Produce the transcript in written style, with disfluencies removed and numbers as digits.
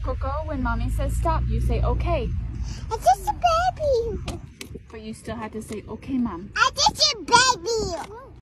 Coco, when mommy says stop, you say okay. It's just a baby. But you still have to say okay, mom. I just a baby.